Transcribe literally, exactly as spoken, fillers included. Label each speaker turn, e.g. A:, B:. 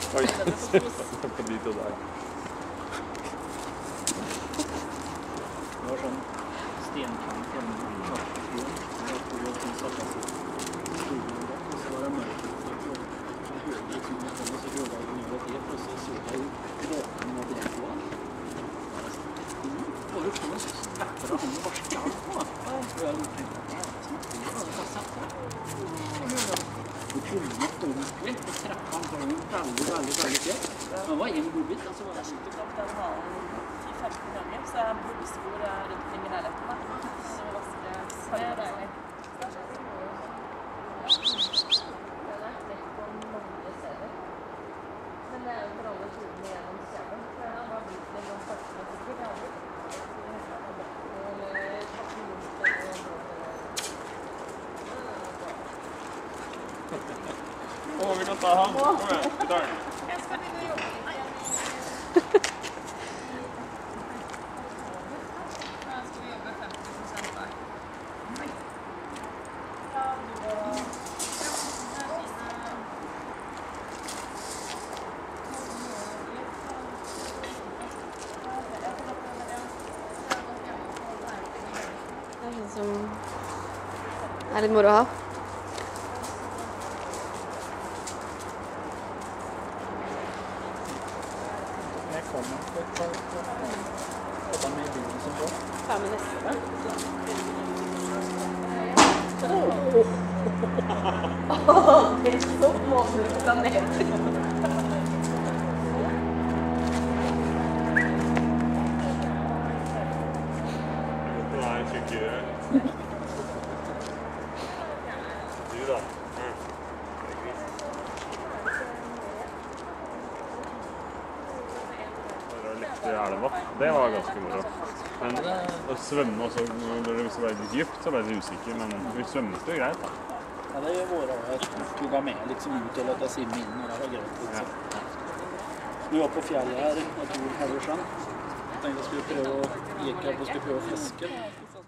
A: Oi, se på de to der.
B: Det var sånn stenkant hjemme i Kvartfjorden. Jeg tror jeg kunne satt oss i skolen da, og så var det mørkt. Jeg hørte liksom noe sånn, og så hørte jeg noe av det, og så så jeg råkene av det på. Bare få en spepper av han og varske han på. Og jeg tenkte, hva er det som er det? Jeg har sett det. Og krummet ordentlig, og treppet han på en veldig, veldig, veldig fjell. Men det var en godbit, altså var det skikkelig klart. Den har ti femten ganger, så jeg bruker hvor jeg rundt omkring i leiligheten. Så vasker jeg så deilig. Den er vekk på mange steder. Men det er jo for alle turene gjennom scenen. For jeg har blitt litt sånn saktemetterlig. Jeg har blitt
A: Åh, vi kan ta han. Kom igjen, vi tar den.
C: Jeg skal begynne å jobbe. Da skal vi jobbe femti prosent der.
D: Det er sånn som er litt moro å ha.
B: Jeg kommer på et par og da med i bilen som går.
D: Ta med neste. Åh, det er så måneder på planeten.
A: Det er tykkere. Du da. I elva. Det var ganske moro. Men å svømme også, når det ble litt dypt, så ble det usikker, men vi svømmet jo greit da.
B: Ja, det gjør våre også. Jeg plugget med liksom ut og lette simme inn, og det var greit. Liksom. Vi var på fjellet her, jeg tror halvårsjøen. Jeg tenkte jeg skulle prøve å gikk opp og skulle prøve å fiske.